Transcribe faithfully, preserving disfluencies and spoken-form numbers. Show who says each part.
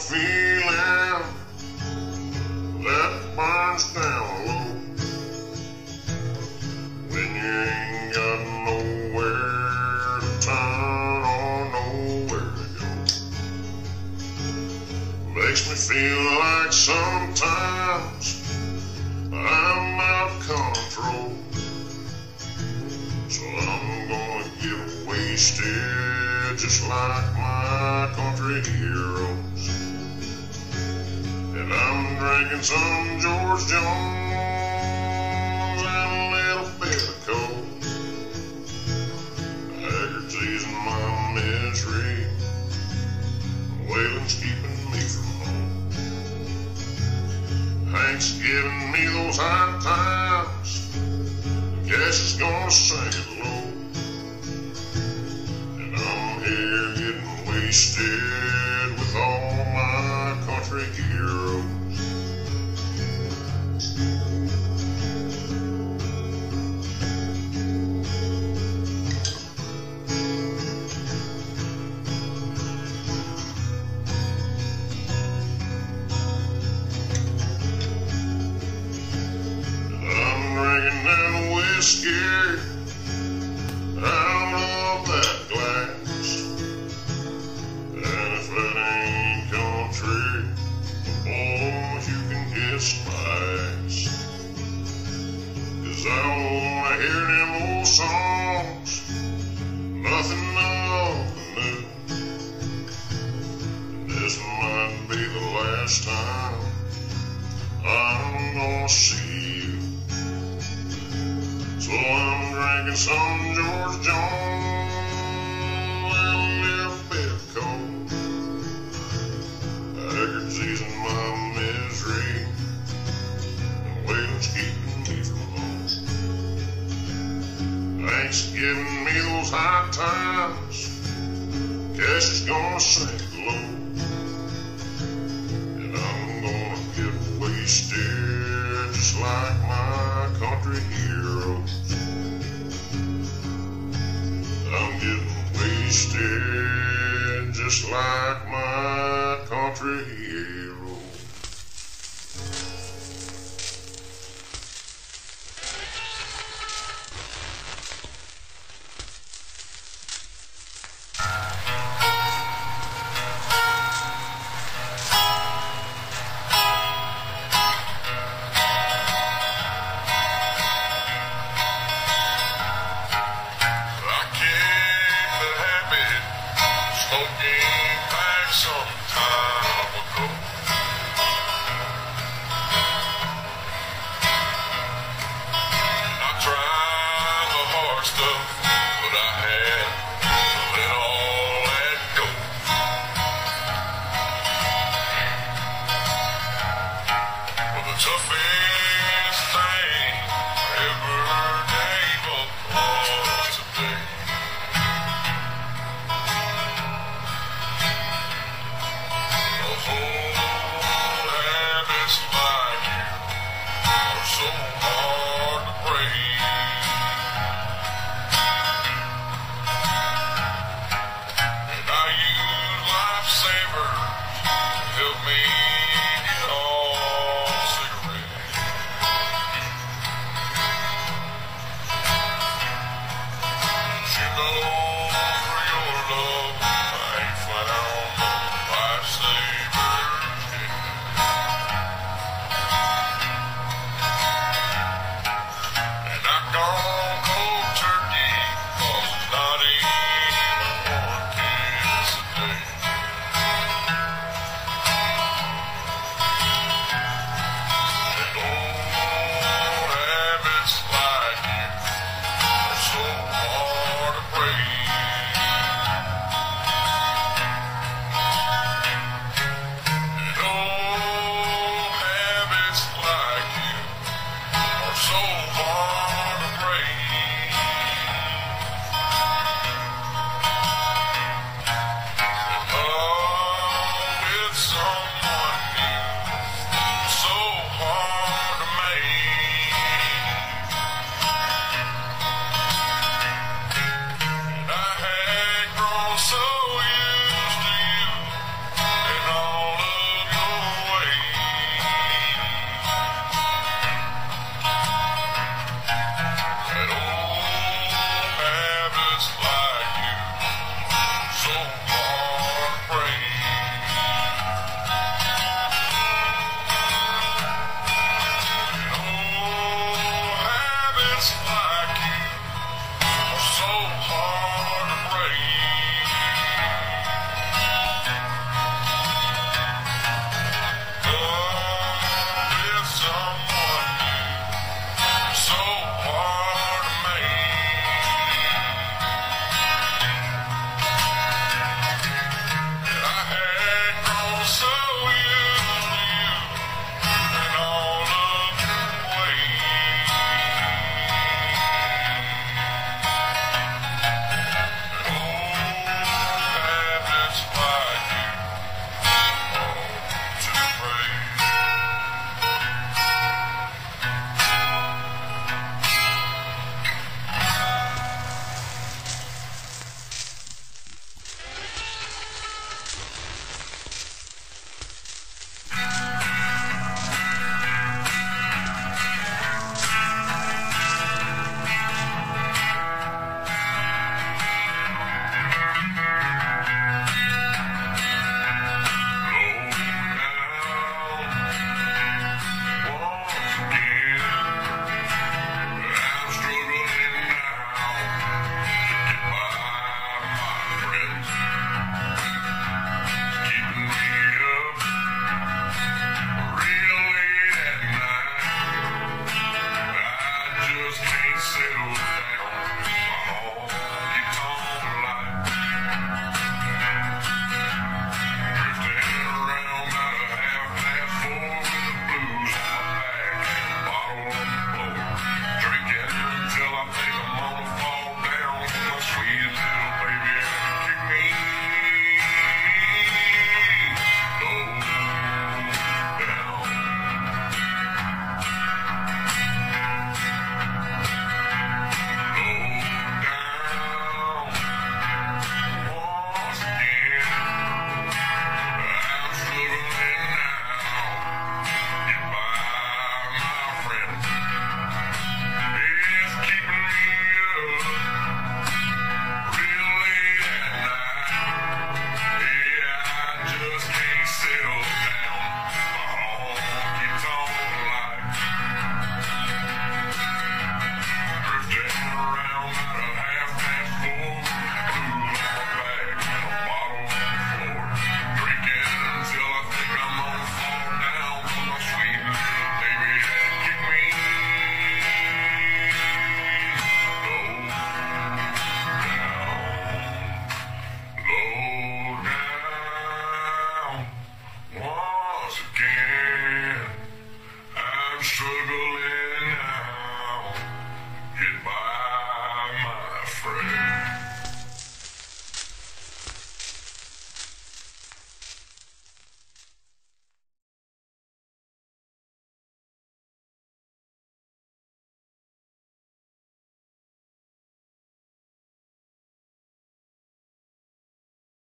Speaker 1: feeling that burns down low when you ain't got nowhere to turn or nowhere to go. Makes me feel like sometimes I'm out of control. So I'm gonna get wasted just like my country heroes. And I'm drinking some George Jones and a little bit of coke. Haggard's easing my misery. Waylon's keeping me from home. Hank's giving me those high times. Gas is gonna sing it low. And I'm here getting wasted with all my country heroes. Scared out of that glass, and if that ain't country, boys, you can kiss my ass. 'Cause I don't wanna hear them old songs, nothing of the new. And this might be the last time I'm gonna see you. So I'm drinking some George Jones and a little bit of coke. Haggard's easing my misery, and Waylon's keeping me from home. Hank's giving me those high times. Cash is gonna sink low, and I'm gonna get wasted just like my country heroes. I'm getting wasted just like my country hero.
Speaker 2: Smoking back some time ago. I tried the hard stuff, but I had to let all that go. Well, the toughest thing I ever gave up was today. home.